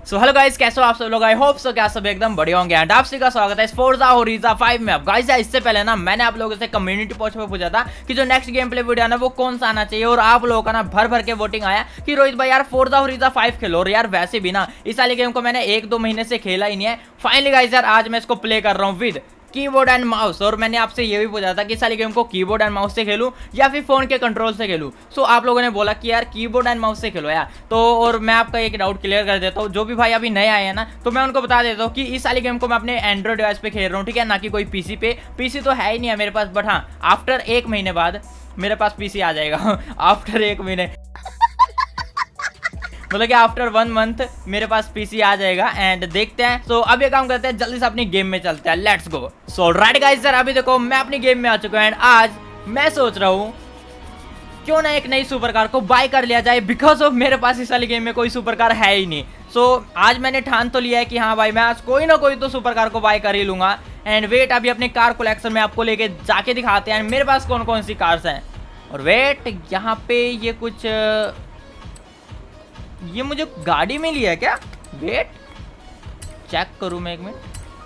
So hello guys, कैसे हो आप सब लोग। आई होप सो क्या सब एकदम बढ़िया होंगे। एंड आप सभी का स्वागत है फोर्जा होराइजन 5 में। अब गाइस इससे पहले ना मैंने आप लोगों से कम्युनिटी पोस्ट पे पूछा था कि जो नेक्स्ट गेम प्ले वीडियो है ना वो कौन सा आना चाहिए, और आप लोगों का ना भर भर के वोटिंग आया कि रोहित भाई यार फोर्जा होराइजन 5 खेलो। और यार वैसे भी ना इस वाले गेम को मैंने 1-2 महीने से खेला ही नहीं है। फाइनली गाइस यार आज मैं इसको प्ले कर रहा हूँ विद कीबोर्ड एंड माउस। और मैंने आपसे ये भी पूछा था कि सारी गेम को कीबोर्ड एंड माउस से खेलूं या फिर फोन के कंट्रोल से खेलूं। सो आप लोगों ने बोला कि यार कीबोर्ड एंड माउस से खेलो यार। तो और मैं आपका एक डाउट क्लियर कर देता हूँ, जो भी भाई अभी नए आए हैं ना तो मैं उनको बता देता हूँ कि इस वाली गेम को मैं अपने एंड्रॉइड डिवाइस पे खेल रहा हूँ, ठीक है, ना कि कोई पीसी पे। पीसी तो है ही नहीं है मेरे पास, बट हाँ आफ्टर 1 महीने बाद मेरे पास पीसी आ जाएगा। आफ्टर 1 महीने मतलब कि आफ्टर 1 मंथ मेरे पास पीसी आ जाएगा। एंड देखते हैं। सो अब ये काम करते हैं, जल्दी से अपनी गेम में चलते हैं। Let's go. So right guys sir, अभी देखो मैं अपनी गेम में आ चुका हूं। एंड आज मैं सोच रहा हूँ क्यों ना एक नई सुपर कार को बाय कर लिया जाए, बिकॉज ऑफ मेरे पास इस वाली गेम में कोई सुपर कार है ही नहीं। सो आज मैंने ठान तो लिया है कि हाँ भाई मैं आज कोई ना कोई तो सुपर कार को बाय कर ही लूंगा। एंड वेट, अभी अपने कार कलेक्शन में आपको लेके जाके दिखाते हैं मेरे पास कौन कौन सी कार्स हैं। और वेट, यहाँ पे ये कुछ ये मुझे गाड़ी में लिया है क्या? वेट चेक करूं मैं 1 मिनट।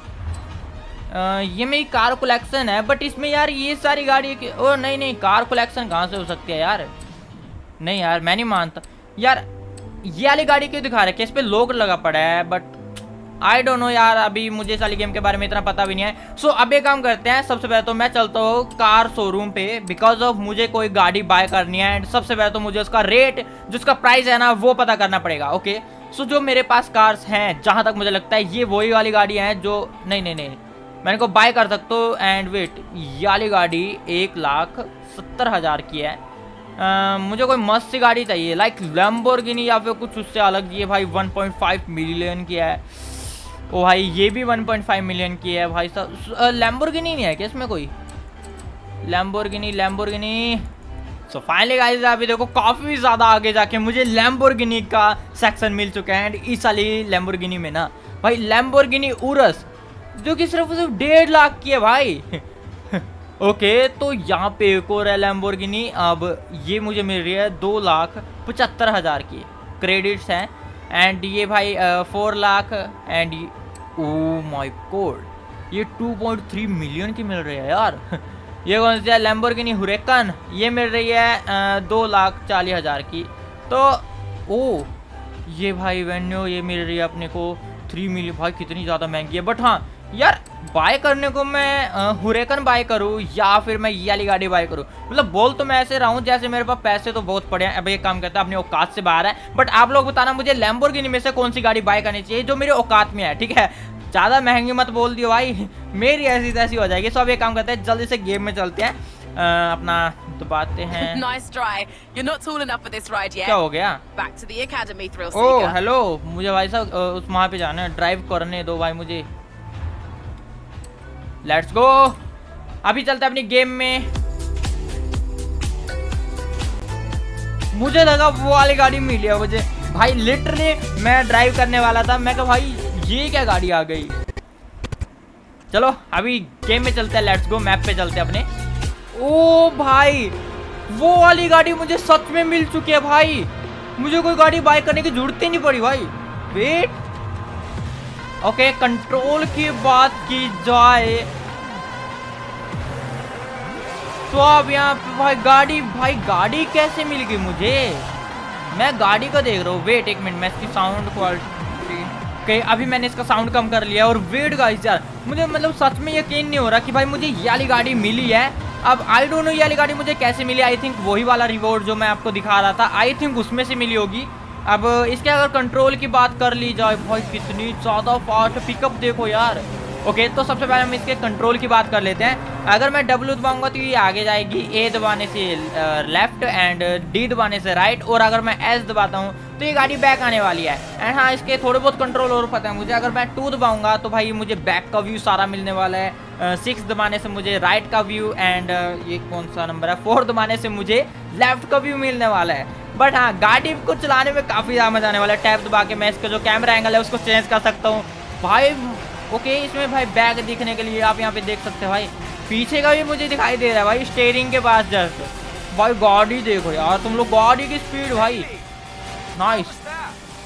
ये मेरी कार कलेक्शन है, बट इसमें यार ये सारी गाड़ी की ओ नहीं कार कलेक्शन कहाँ से हो सकती है यार। नहीं यार मैं नहीं मानता यार, ये वाली गाड़ी क्यों दिखा रहे हैं? इस पे लोग लगा पड़ा है, बट आई डोंट नो यार, अभी मुझे इस वाली गेम के बारे में इतना पता भी नहीं है। सो अब एक काम करते हैं, सबसे पहले तो मैं चलता हूँ कार शोरूम पे, बिकॉज ऑफ मुझे कोई गाड़ी बाय करनी है। एंड सबसे पहले तो मुझे उसका रेट, जिसका प्राइस है ना वो पता करना पड़ेगा। ओके सो जो मेरे पास कार्स हैं, जहाँ तक मुझे लगता है ये वही वाली गाड़ी है जो नहीं मैं इनको बाय कर सकता हूँ। एंड वेट, ये वाली गाड़ी 1,70,000 की है। मुझे कोई मस्त सी गाड़ी चाहिए, लाइक लैम्बोर्गिनी या फिर कुछ उससे अलग। ये भाई 1.5 मिलियन की है। ओ भाई ये भी 1.5 मिलियन की है भाई साहब। लैम्बोर्गिनी नहीं है क्या इसमें कोई? लैम्बोर्गिनी। सो फाइनली गाइस अभी देखो काफ़ी ज़्यादा आगे जाके मुझे लैम्बोर्गिनी का सेक्शन मिल चुका है। एंड इस वाली लैम्बोर्गिनी में ना भाई लैम्बोर्गिनी उरस जो कि सिर्फ 1.5 लाख की है भाई। ओके तो यहाँ पे एक और है लैम्बोर्गिनी। अब ये मुझे मिल रही है 2,75,000 की, क्रेडिट्स हैं। एंड ये भाई 4 lakh. And oh my god ये 2.3 मिलियन की मिल रही है यार। ये कौन सी है? Lamborghini Huracan. ये मिल रही है 2,40,000 की। तो ओ ये भाई वेन्यू ये मिल रही है अपने को 3 मिलियन। भाई कितनी ज़्यादा महंगी है, बट हाँ यार बाय करने को मैं हुरेकन बाय करूँ या फिर मैं ये वाली गाड़ी बाय करूँ, मतलब बोल तो मैं ऐसे रहा हूँ जैसे मेरे पास पैसे तो बहुत पड़े हैं। अब एक काम करता है, अपने औकात से बाहर है। बट आप लोग बताना मुझे लैम्बोर्गिनी में से कौन सी गाड़ी बाय करनी चाहिए जो मेरे औकात में है, ठीक है। ज़्यादा महंगी मत बोल दियो भाई, मेरी ऐसी तैसी हो जाएगी। सो अब एक काम करते हैं, जल्दी से गेम में चलते हैं। अपना दबाते हैं। Nice try. You're not tall enough for this ride yet. क्या हो गया? Back to the academy, thrill oh seeker. Hello, मुझे भाई साहब उस वहाँ पे जाना है, ड्राइव करने दो भाई मुझे। लेट्स गो, अभी चलते हैं अपनी गेम में। मुझे लगा वो वाली गाड़ी मिली है मुझे भाई, लिटरली मैं ड्राइव करने वाला था। मैं कहा भाई ये क्या गाड़ी आ गई। चलो अभी गेम में चलते हैं, लेट्स गो। मैप पे चलते हैं अपने। ओ भाई वो वाली गाड़ी मुझे सच में मिल चुकी है भाई, मुझे कोई गाड़ी बाय करने की जरूरत ही नहीं पड़ी भाई। वेट ओके, कंट्रोल की बात की जाए तो अब यहाँ पे भाई गाड़ी कैसे मिल गई मुझे? मैं गाड़ी को देख रहा हूँ। वेट 1 मिनट, मैं इसकी साउंड क्वालिटी ओके अभी मैंने इसका साउंड कम कर लिया। और वेट गाइस यार मुझे मतलब सच में यकीन नहीं हो रहा कि भाई मुझे ये वाली गाड़ी मिली है। अब आई डोंट नो ये वाली गाड़ी मुझे कैसे मिली। आई थिंक वही वाला रिवॉर्ड जो मैं आपको दिखा रहा था, आई थिंक उसमें से मिली होगी। अब इसके अगर कंट्रोल की बात कर ली जाए, भाई कितनी ज़्यादा फास्ट पिकअप देखो यार। ओके तो सबसे पहले हम इसके कंट्रोल की बात कर लेते हैं। अगर मैं W दबाऊंगा तो ये आगे जाएगी, A दबाने से लेफ्ट एंड D दबाने से राइट, और अगर मैं S दबाता हूँ तो ये गाड़ी बैक आने वाली है। एंड हाँ इसके थोड़े बहुत कंट्रोल और पता है मुझे। अगर मैं 2 दबाऊंगा तो भाई मुझे बैक का व्यू सारा मिलने वाला है। 6 दबाने से मुझे राइट का व्यू, एंड ये कौन सा नंबर है 4 दबाने से मुझे लेफ्ट का व्यू मिलने वाला है। बट हाँ गाड़ी को चलाने में काफ़ी ज़्यादा मजा आने वाला है। टैब दबा के मैं इसका जो कैमरा एंगल है उसको चेंज कर सकता हूँ भाई। ओके इसमें भाई बैक दिखने के लिए आप यहाँ पे देख सकते हैं भाई, पीछे का भी मुझे दिखाई दे रहा है भाई, स्टीयरिंग के पास जस्ट। भाई गाड़ी देखो यार तुम लोग, गाड़ी की स्पीड भाई नाइस।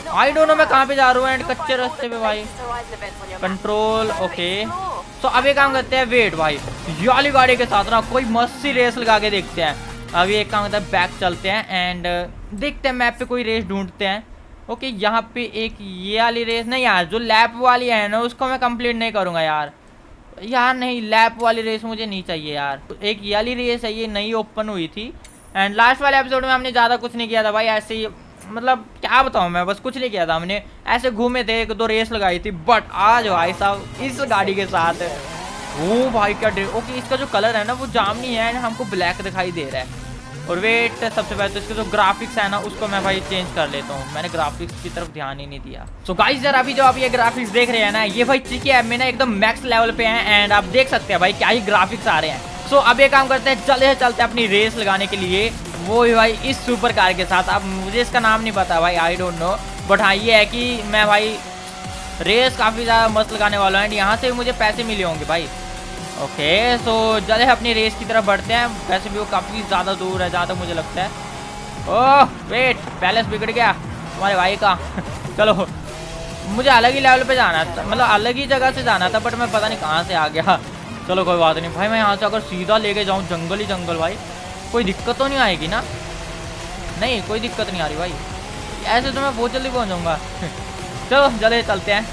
आई डोंट नो मैं कहाँ पे जा रहा हूँ एंड कच्चे रास्ते पे भाई। Control okay. तो अब एक काम करते हैं, वेट भाई ये वाली गाड़ी के साथ ना कोई मस्त सी रेस लगा के देखते हैं। अभी एक काम करते हैं, बैक चलते हैं एंड देखते हैं मैप पे कोई रेस ढूंढते हैं। ओके यहाँ पे एक ये वाली रेस नहीं यार, जो लैप वाली है ना उसको मैं कंप्लीट नहीं करूँगा यार। नहीं लैप वाली रेस मुझे नहीं चाहिए यार। एक ये वाली रेस है, ये नई ओपन हुई थी एंड लास्ट वाले एपिसोड में हमने ज़्यादा कुछ नहीं किया था भाई, ऐसे ही मतलब क्या बताऊँ मैं, बस कुछ नहीं किया था हमने, ऐसे घूमे थे, एक दो रेस लगाई थी। बट आज भाई साहब इस गाड़ी के साथ वो भाई क्या ओके इसका जो कलर है ना वो जामनी है एंड हमको ब्लैक दिखाई दे रहा है। और वेट सबसे पहले तो इसके जो ग्राफिक्स है ना उसको मैं भाई चेंज कर लेता हूँ, मैंने ग्राफिक्स की तरफ ध्यान ही नहीं दिया। सो गाइस यार अभी जो आप ये ग्राफिक्स देख रहे हैं ना ये भाई चिकी ऐप में ना एकदम मैक्स लेवल पे हैं एंड आप देख सकते हैं भाई क्या ही ग्राफिक्स आ रहे हैं। सो अब ये काम करते हैं, चलते हैं अपनी रेस लगाने के लिए, वो भी भाई इस सुपर कार के साथ। अब मुझे इसका नाम नहीं पता भाई, आई डोंट नो, बट हाँ ये है कि मैं भाई रेस काफ़ी ज़्यादा मस्त लगाने वाला हूँ एंड यहाँ से मुझे पैसे मिले होंगे भाई। ओके सो चले अपनी रेस की तरफ बढ़ते हैं, वैसे भी वो काफ़ी ज़्यादा दूर है जहाँ तक मुझे लगता है। ओह वेट बैलेंस बिगड़ गया हमारे भाई का चलो मुझे अलग ही लेवल पे जाना था, मतलब अलग ही जगह से जाना था, बट मैं पता नहीं कहाँ से आ गया। चलो कोई बात नहीं भाई, मैं यहाँ से अगर सीधा लेके जाऊँ जंगल ही जंगल भाई, कोई दिक्कत तो नहीं आएगी ना? नहीं कोई दिक्कत नहीं आ रही भाई, ऐसे तो मैं बहुत जल्दी पहुँच जाऊँगा चलो जल्दी चलते हैं।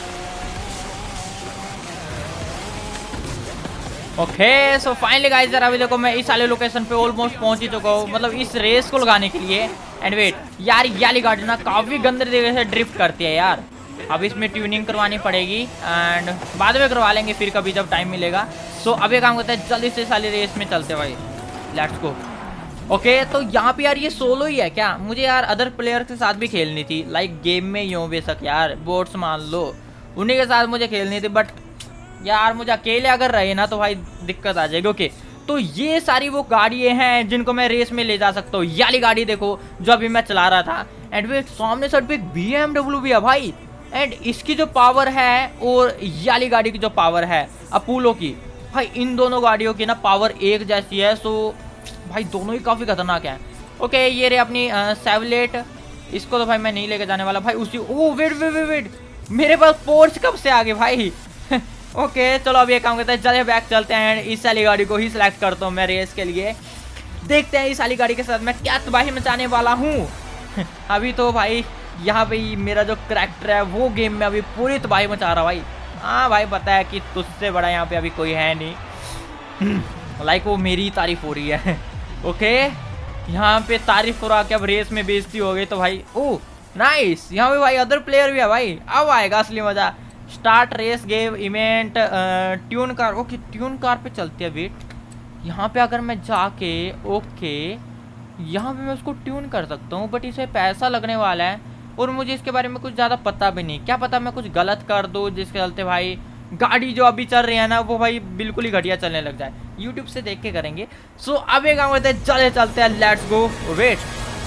ओके सो फाइनली गाइस यार अभी देखो मैं इस वाले लोकेशन पे ऑलमोस्ट पहुंच ही चुका हूँ, मतलब इस रेस को लगाने के लिए। एंड वेट यार ये वाली गाड़ी ना काफ़ी गंदे तरीके से ड्रिफ्ट करती है यार, अब इसमें ट्यूनिंग करवानी पड़ेगी एंड बाद में करवा लेंगे फिर कभी जब टाइम मिलेगा। सो अब ये काम करते हैं जल्दी से इस वाली रेस में चलते भाई, लेट्स गो। ओके तो यहाँ पे यार ये सोलो ही है क्या? मुझे यार अदर प्लेयर के साथ भी खेलनी थी, लाइक गेम में यूँ बेशक यार बोट्स मान लो उन्हीं के साथ मुझे खेलनी थी, बट यार मुझे अकेले अगर रहे ना तो भाई दिक्कत आ जाएगी। ओके तो ये सारी वो गाड़ियाँ हैं जिनको मैं रेस में ले जा सकता हूँ। ये वाली गाड़ी देखो जो अभी मैं चला रहा था एंड वे सामने साइड पे एक BMW भी है भाई, एंड इसकी जो पावर है और ये वाली गाड़ी की जो पावर है अपोलो की, भाई इन दोनों गाड़ियों की ना पावर एक जैसी है। सो भाई दोनों ही काफ़ी खतरनाक हैं। ओके ये रही अपनी सेवलेट, इसको तो भाई मैं नहीं लेके जाने वाला भाई उसी। Oh wait wait wait wait मेरे पास पोर्च कब से आ गए भाई ओके चलो अब ये काम करते हैं, चले बैक चलते हैं एंड इस वाली गाड़ी को ही सिलेक्ट करता हूँ मैं रेस के लिए। देखते हैं इस वाली गाड़ी के साथ मैं क्या तबाही मचाने वाला हूँ अभी तो भाई यहाँ पे मेरा जो करैक्टर है वो गेम में अभी पूरी तबाही मचा रहा भाई। हाँ भाई पता है कि तुझसे बड़ा यहाँ पे अभी कोई है नहीं लाइक वो मेरी तारीफ हो रही है। ओके यहाँ पे तारीफ हो रहा कि अब रेस में बेइज्जती हो गई तो भाई ओह नाइस, यहाँ पे भाई अदर प्लेयर भी है भाई, अब आएगा असली मजा। Start race game event tune car, okay tune car पे चलते हैं। वेट यहाँ पे अगर मैं जाके ओके यहाँ पे मैं उसको ट्यून कर सकता हूँ, बट इसे पैसा लगने वाला है और मुझे इसके बारे में कुछ ज़्यादा पता भी नहीं, क्या पता मैं कुछ गलत कर दूँ जिसके चलते भाई गाड़ी जो अभी चल रही है ना वो भाई बिल्कुल ही घटिया चलने लग जाए। यूट्यूब से देख के करेंगे। सो अब एक काम करते हैं, चले चलते हैं, लेट्स गो। वेट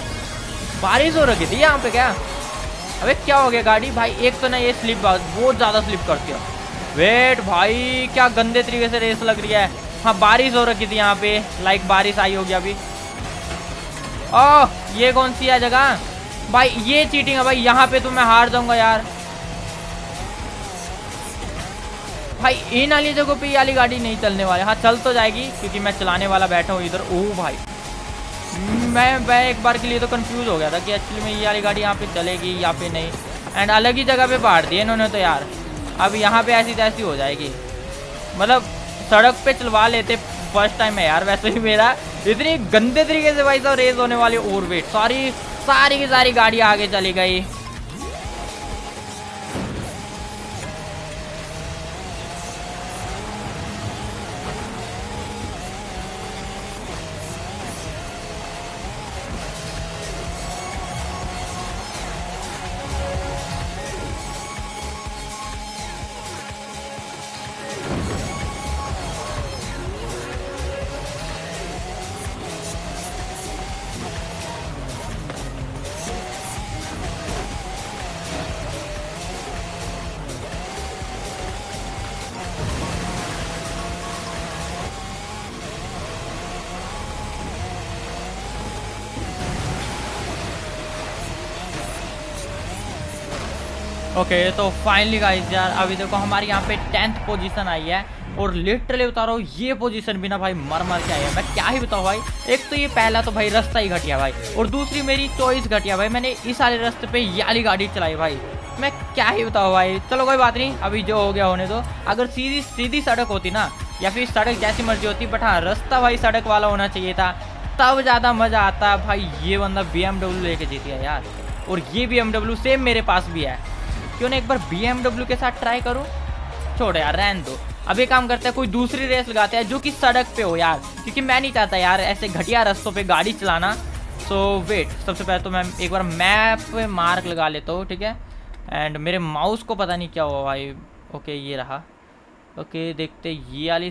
बारिश हो रही थी यहाँ पे क्या? अबे क्या हो गया गाड़ी भाई? एक तो ना ये स्लिप बहुत ज़्यादा स्लिप करती है। वेट भाई क्या गंदे तरीके से रेस लग रही है। हाँ बारिश हो रखी थी यहाँ पे, लाइक बारिश आई होगी अभी। ओह ये कौन सी है जगह भाई? ये चीटिंग है भाई, यहाँ पे तो मैं हार जाऊंगा यार। भाई इन वाली जगह पे ये वाली गाड़ी नहीं चलने वाली। हाँ चल तो जाएगी क्योंकि मैं चलाने वाला बैठा हूँ इधर। ओह भाई मैं एक बार के लिए तो कंफ्यूज हो गया था कि एक्चुअली में ये वाली गाड़ी यहाँ पे चलेगी या फिर नहीं, एंड अलग ही जगह पे बांट दिए इन्होंने तो यार। अब यहाँ पे ऐसी तैसी हो जाएगी, मतलब सड़क पे चलवा लेते, फर्स्ट टाइम है यार वैसे भी मेरा। इतनी गंदे तरीके से भाई साहब रेस होने वाली। और वेट सारी की सारी गाड़ियाँ आगे चली गई। ओके तो फाइनली गाइस यार अभी देखो हमारी यहाँ पे 10th पोजीशन आई है और लिटरली बता रहा हूँ ये पोजीशन भी ना भाई मर के आई है। मैं क्या ही बताऊँ भाई, एक तो ये पहला तो भाई रास्ता ही घटिया भाई, और दूसरी मेरी चॉइस घटिया भाई। मैंने इस वाले रास्ते पे ये वाली गाड़ी चलाई भाई, मैं क्या ही बताऊँ भाई। चलो कोई बात नहीं, अभी जो हो गया होने दो। अगर सीधी सड़क होती ना, या फिर सड़क जैसी मर्जी होती, बट हाँ रास्ता भाई सड़क वाला होना चाहिए था, तब ज़्यादा मज़ा आता भाई। ये बंदा BMW लेके जीत गया यार, और ये BMW सेम मेरे पास भी है। क्यों ना एक बार BMW के साथ ट्राई करूँ। छोड़ो यार रहने दो। अब एक काम करते हैं, कोई दूसरी रेस लगाते हैं जो कि सड़क पे हो यार, क्योंकि मैं नहीं चाहता यार ऐसे घटिया रास्तों पे गाड़ी चलाना। सो वेट, सबसे पहले तो मैं एक बार मैप पे मार्क लगा लेता हूँ, ठीक है। एंड मेरे माउस को पता नहीं क्या हुआ भाई। ओके ये रहा। ओके देखते ये वाली,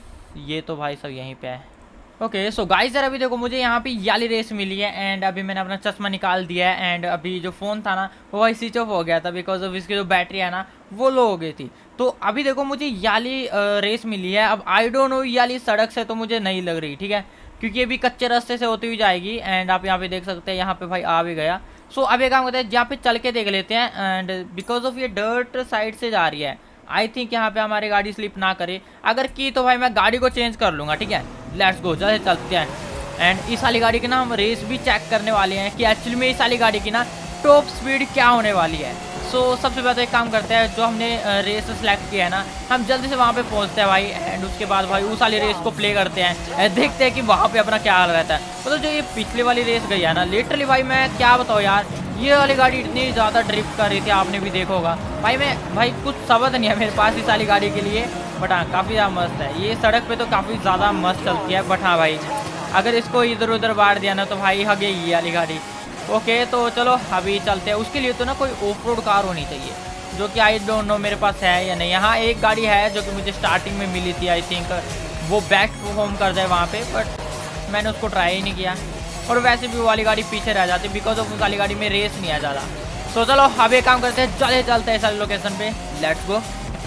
ये तो भाई सब यहीं पे है। ओके सो गाइस यार अभी देखो मुझे यहाँ पे ये वाली रेस मिली है, एंड अभी मैंने अपना चश्मा निकाल दिया है, एंड अभी जो फ़ोन था ना वो भाई स्विच ऑफ हो गया था, बिकॉज ऑफ इसकी जो बैटरी है ना वो लो हो गई थी। तो अभी देखो मुझे ये वाली रेस मिली है। अब आई डोंट नो ये वाली सड़क से तो मुझे नहीं लग रही, ठीक है, क्योंकि ये भी कच्चे रास्ते से होती हुई जाएगी। एंड आप यहाँ पे देख सकते हैं, यहाँ पे भाई आ भी गया। सो अब एक काम करते हैं, यहाँ पे चल के देख लेते हैं। एंड बिकॉज ऑफ ये डर्ट साइड से जा रही है, आई थिंक यहाँ पे हमारी गाड़ी स्लिप ना करे। अगर की तो भाई मैं गाड़ी को चेंज कर लूँगा, ठीक है। लेट्स गो, जल्दी चलते हैं। एंड इस वाली गाड़ी की ना हम रेस भी चेक करने वाले हैं कि एक्चुअली में इस वाली गाड़ी की ना टॉप स्पीड क्या होने वाली है। सो सबसे पहले एक काम करते हैं, जो हमने रेस सेलेक्ट किया है ना, हम जल्दी से वहाँ पे पहुँचते हैं भाई। एंड उसके बाद भाई उस वाली रेस को प्ले करते हैं, देखते हैं कि वहाँ पे अपना क्या हाल रहता है। मतलब जो ये पिछले वाली रेस गई है ना, लिटरली भाई मैं क्या बताऊँ यार, ये वाली गाड़ी इतनी ज़्यादा ड्रिफ्ट कर रही थी, आपने भी देखा होगा भाई। भाई कुछ शब्द नहीं है मेरे पास इस वाली गाड़ी के लिए, बट हाँ काफ़ी ज़्यादा मस्त है। ये सड़क पे तो काफ़ी ज़्यादा मस्त चलती है, बट हाँ भाई अगर इसको इधर उधर बांट दिया ना तो भाई हगे ये वाली गाड़ी। ओके तो चलो अभी चलते हैं। उसके लिए तो ना कोई ऑफ रोड कार होनी चाहिए, जो कि आई डोंट नो मेरे पास है या नहीं। यहाँ एक गाड़ी है जो कि मुझे स्टार्टिंग में मिली थी, आई थिंक वो बेस्ट परफॉर्म कर जाए वहाँ पे, बट मैंने उसको ट्राई ही नहीं किया। और वैसे भी वो वाली गाड़ी पीछे रह जाती, बिकॉज ऑफ उस वाली गाड़ी में रेस नहीं आ ज़्यादा। तो चलो अब एक काम करते हैं, चलते हैं सारी लोकेशन पे, let's go.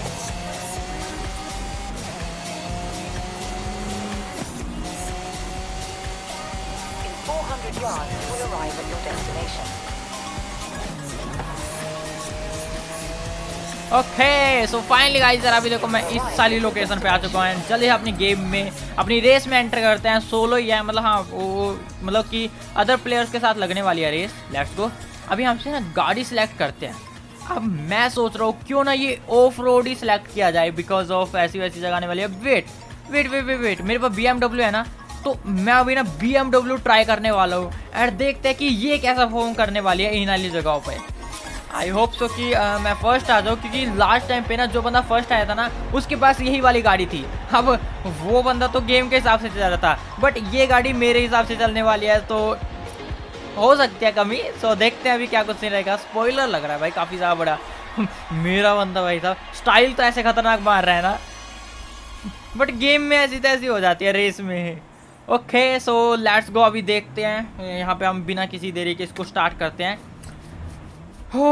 Okay so finally guys यार अभी देखो मैं इस सारी लोकेशन पे आ चुका हूँ। जल्दी अपनी गेम में अपनी रेस में एंटर करते हैं। सोलो ही है, मतलब हाँ वो मतलब कि अदर प्लेयर्स के साथ लगने वाली है रेस। Let's go. अभी हमसे ना गाड़ी सिलेक्ट करते हैं। अब मैं सोच रहा हूँ क्यों ना ये ऑफ रोड ही सिलेक्ट किया जाए, बिकॉज ऑफ ऐसी वैसी जगह आने वाली है। वेट मेरे पास BMW है ना, तो मैं अभी ना BMW ट्राई करने वाला हूँ, एंड देखते हैं कि ये कैसा परफॉर्म करने वाली है इन वाली जगहों पे। आई होप सो कि मैं फर्स्ट आ जाऊँ, क्योंकि लास्ट टाइम पे ना जो बंदा फर्स्ट आया था ना उसके पास यही वाली गाड़ी थी। अब वो बंदा तो गेम के हिसाब से चल रहा था, बट ये गाड़ी मेरे हिसाब से चलने वाली है, तो हो सकती है कमी। सो देखते हैं अभी क्या कुछ नहीं रहेगा। स्पॉइलर लग रहा है भाई काफ़ी ज़्यादा बड़ा। मेरा बंदा भाई साहब स्टाइल तो ऐसे खतरनाक मार रहा है ना, बट गेम में ऐसी तैसी हो जाती है रेस में। Okay so let's go. अभी देखते हैं, यहाँ पे हम बिना किसी देरी के इसको स्टार्ट करते हैं। हो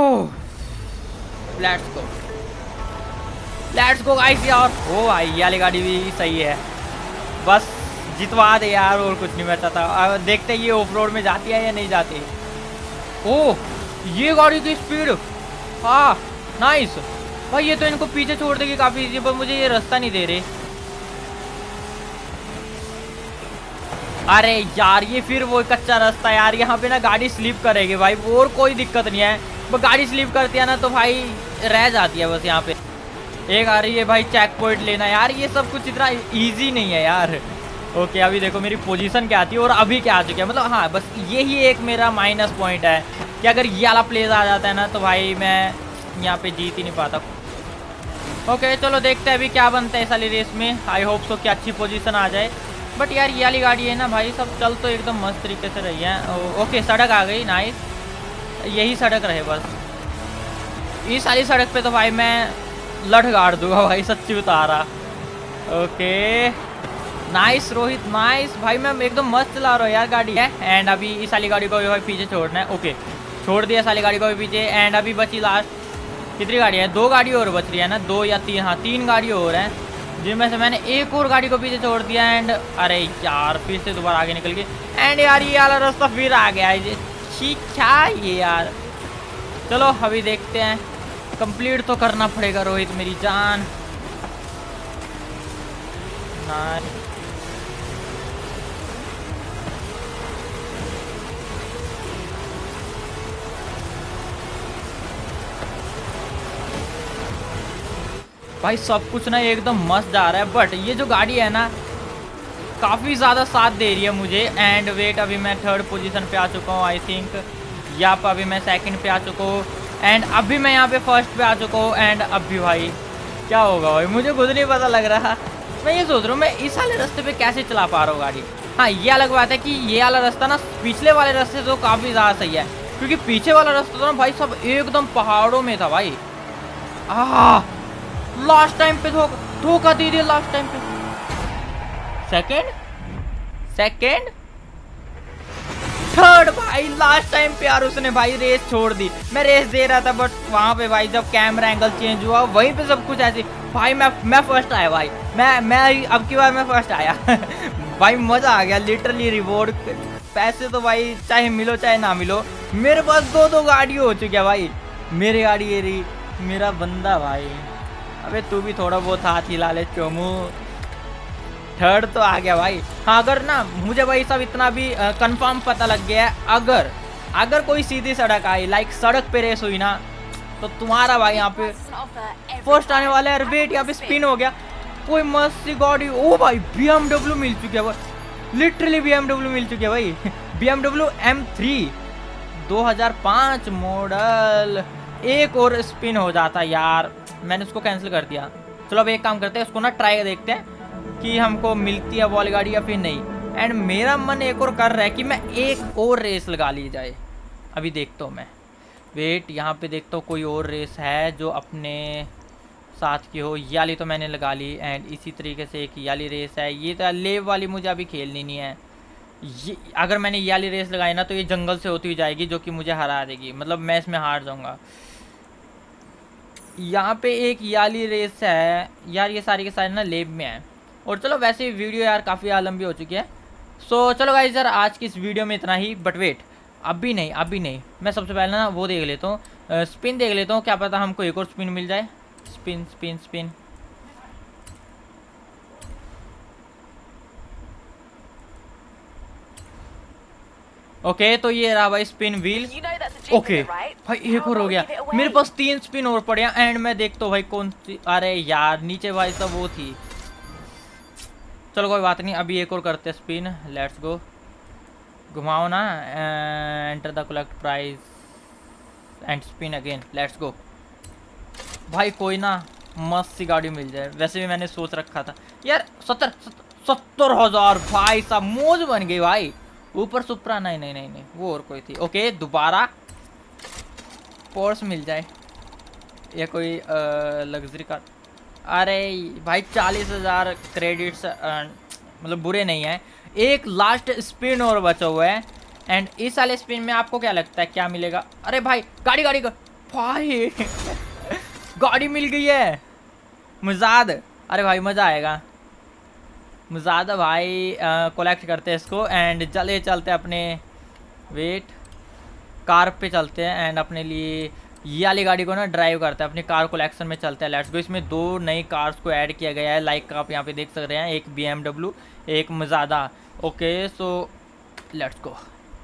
लेट्स गो गाइस यार। ओ भाई ये वाली गाड़ी भी सही है, बस जितवा दे यार, और कुछ नहीं मैं चाहता। देखते हैं ये ऑफ रोड में जाती है या नहीं जाती। ओह ये गाड़ी की स्पीड, हाँ नाइस भाई। ये तो इनको पीछे छोड़ देगी काफ़ी इजी, पर मुझे ये रास्ता नहीं दे रहे। अरे यार ये फिर वो कच्चा रास्ता यार, यहाँ पे ना गाड़ी स्लिप करेगी भाई, और कोई दिक्कत नहीं है। वो गाड़ी स्लिप करती है ना तो भाई रह जाती है बस। यहाँ पे एक आ रही है भाई चेक पॉइंट लेना, यार ये सब कुछ इतना इजी नहीं है यार। ओके अभी देखो मेरी पोजीशन क्या आती है और अभी क्या आ चुकी है। मतलब हाँ बस यही एक मेरा माइनस पॉइंट है कि अगर ये वाला प्लेस आ जाता है ना तो भाई मैं यहाँ पे जीत ही नहीं पाता। ओके चलो देखते हैं अभी क्या बनता है इस वाली रेस में। आई होप सो कि अच्छी पोजीशन आ जाए। बट यार ये वाली गाड़ी है ना भाई, सब चल तो एकदम मस्त तरीके से रही है। ओके सड़क आ गई, नाइस। यही सड़क रहे बस। इस वाली सड़क पे तो भाई मैं लठ गाड़ दूंगा भाई, सच्ची बता रहा। ओके नाइस रोहित नाइस भाई, मैं एकदम मस्त चला रहा हूँ यार गाड़ी है। एंड अभी इस वाली गाड़ी को भी भाई पीछे छोड़ना है। ओके छोड़ दिया इस वाली गाड़ी को भी पीछे। एंड अभी बची लास्ट कितनी गाड़ी है, 2 गाड़ी और बच रही है ना, 2 या 3, हाँ 3 गाड़ी और हैं, जिनमें से मैंने एक और गाड़ी को पीछे छोड़ दिया। एंड अरे यार फिर से दोबारा आगे निकल गई। एंड यार ये वाला रास्ता फिर आ गया है, ठीक क्या ये यार। चलो अभी देखते हैं कंप्लीट तो करना पड़ेगा रोहित मेरी जान। नाइस। भाई सब कुछ ना एकदम मस्त जा रहा है, बट ये जो गाड़ी है ना काफ़ी ज़्यादा साथ दे रही है मुझे। एंड वेट, अभी मैं 3rd पोजीशन पे आ चुका हूँ आई थिंक। यहाँ पर अभी मैं 2nd पे आ चुका हूँ एंड अभी मैं यहाँ पे 1st पे आ चुका हूँ। एंड अभी भाई क्या होगा भाई, मुझे खुद नहीं पता लग रहा। मैं ये सोच रहा हूँ मैं इस वाले रास्ते पे कैसे चला पा रहा हूँ गाड़ी। हाँ ये अलग बात है कि ये वाला रास्ता ना पिछले वाले रास्ते से तो काफ़ी ज़्यादा सही है, क्योंकि पीछे वाला रास्ता तो ना भाई सब एकदम पहाड़ों में था भाई। लास्ट टाइम पे धोखा दे दिया लास्ट टाइम पे। सेकंड 3rd भाई लास्ट टाइम पे यार उसने भाई रेस छोड़ दी। मैं रेस दे रहा था बट वहां पे भाई जब कैमरा एंगल चेंज हुआ वहीं पे सब कुछ ऐसे भाई मैं फर्स्ट आया भाई। मैं अब की बार मैं फर्स्ट आया भाई मजा आ गया लिटरली। रिवॉर्ड पैसे तो भाई चाहे मिलो चाहे ना मिलो, मेरे पास 2 गाड़ी हो चुकी है भाई। मेरी गाड़ी ये रही, मेरा बंदा भाई। अबे तू भी थोड़ा बहुत हाथ हिला ले चोमू। 3rd तो आ गया भाई। हाँ अगर ना मुझे भाई सब इतना भी कंफर्म पता लग गया है, अगर कोई सीधी सड़क आई लाइक सड़क पे रेस हुई ना तो तुम्हारा भाई यहाँ पे फर्स्ट आने वाला है। वेट यहाँ पे स्पिन हो गया, कोई मस्त सी गाड़ी। ओ भाई BMW मिल चुकी है भाई, लिटरली BMW मिल चुकी है भाई। BMW M3 2005 model. एक और स्पिन हो जाता यार, मैंने उसको कैंसिल कर दिया। चलो अब एक काम करते हैं, उसको ना ट्राई देखते हैं कि हमको मिलती है वॉल गाड़ी या फिर नहीं। एंड मेरा मन एक और कर रहा है कि मैं एक और रेस लगा ली जाए। अभी देखता हूँ मैं, वेट यहाँ पे देखता हूँ कोई और रेस है जो अपने साथ की हो। ये वाली तो मैंने लगा ली एंड इसी तरीके से एक ये वाली रेस है। ये तो लेव वाली मुझे अभी खेलनी नहीं है। ये अगर मैंने ये वाली रेस लगाई ना तो ये जंगल से होती हुई जाएगी जो कि मुझे हरा देगी, मतलब मैं इसमें हार जाऊँगा। यहाँ पे एक ये वाली रेस है यार, ये सारी के सारे ना लेव में है। और चलो वैसे वीडियो यार काफ़ी लंबी हो चुकी है। सो चलो गाइस यार आज की इस वीडियो में इतना ही। बट वेट अभी नहीं, मैं सबसे पहले ना वो देख लेता हूँ, स्पिन देख लेता हूँ, क्या पता हमको एक और स्पिन मिल जाए। स्पिन ओके तो ये रहा भाई स्पिन व्हील। ओके भाई एक और हो गया, मेरे पास 3 स्पिन और पड़े हैं। एंड मैं देखता हूँ भाई कौन सी। अरे यार नीचे भाई सब वो थी। चलो कोई बात नहीं, अभी एक और करते हैं स्पिन। लेट्स गो, घुमाओ ना, enter the collect prize and spin again. Let's go भाई, कोई ना मस्त सी गाड़ी मिल जाए। वैसे भी मैंने सोच रखा था यार 70,000 भाई साहब, मौज बन गई भाई। ऊपर सुपरा नहीं वो और कोई थी। ओके दोबारा पोर्स मिल जाए या कोई लग्जरी कार। अरे भाई 40,000 क्रेडिट्स मतलब बुरे नहीं है। एक लास्ट स्पिन और बचा हुआ है एंड इस वाले स्पिन में आपको क्या लगता है क्या मिलेगा? अरे भाई गाड़ी भाई गाड़ी मिल गई है मुजाद। अरे भाई मज़ा आएगा मुजाद भाई। कलेक्ट करते हैं इसको एंड चले चलते अपने वेट कार पे चलते हैं एंड अपने लिए ये वाली गाड़ी को ना ड्राइव करते हैं, अपनी कार कलेक्शन में चलते हैं। Let's go. इसमें 2 नई कार्स को ऐड किया गया है, लाइक आप यहाँ पे देख सक रहे हैं, एक BMW एक मज़ादा। ओके सो लेट्स गो।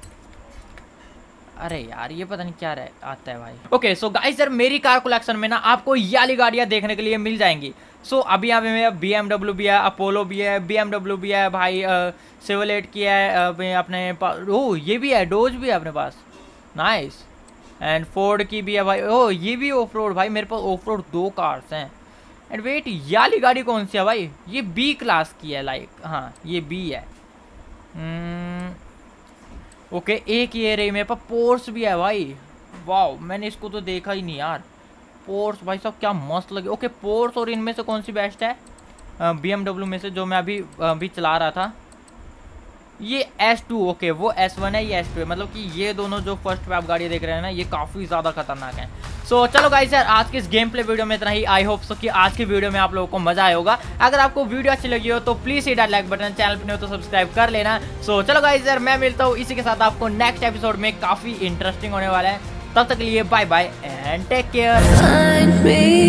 अरे यार ये पता नहीं क्या आता है भाई। ओके सो गाइस यार मेरी कार कलेक्शन में ना आपको ये वाली गाड़ियाँ देखने के लिए मिल जाएंगी। सो अभी यहाँ पे मेरा BMW भी है, अपोलो भी है, BMW भी है भाई, सेवलेट की है अपने पास। ओह ये भी है, डोज भी है अपने पास, नाइस। एंड फोर्ड की भी है भाई। ओह ये भी ऑफ रोड भाई, मेरे पास ऑफ रोड 2 कार्स हैं। एंड वेट ये वाली गाड़ी कौन सी है भाई? ये B क्लास की है लाइक, हाँ ये B है। ओके एक ये रही मेरे पास पोर्स भी है भाई। वाह मैंने इसको तो देखा ही नहीं यार। पोर्स भाई साहब क्या मस्त लगे। ओके पोर्स और इनमें से कौन सी बेस्ट है? BMW में से जो मैं अभी चला रहा था ये S2। ओके वो S1 है, ये S2 है। मतलब कि ये दोनों जो फर्स्ट पे आप गाड़ी देख रहे हैं ना ये काफ़ी ज़्यादा खतरनाक है। सो चलो गाइस यार आज के इस गेम प्ले वीडियो में इतना ही। आई होप सो कि आज की वीडियो में आप लोगों को मजा आया होगा। अगर आपको वीडियो अच्छी लगी हो तो please hit that like button, channel पे नहीं हो तो सब्सक्राइब कर लेना। सो चलो गाइस यार मैं मिलता हूँ इसी के साथ आपको नेक्स्ट एपिसोड में, काफ़ी इंटरेस्टिंग होने वाला है। तब तक के लिए bye bye and take care. Find me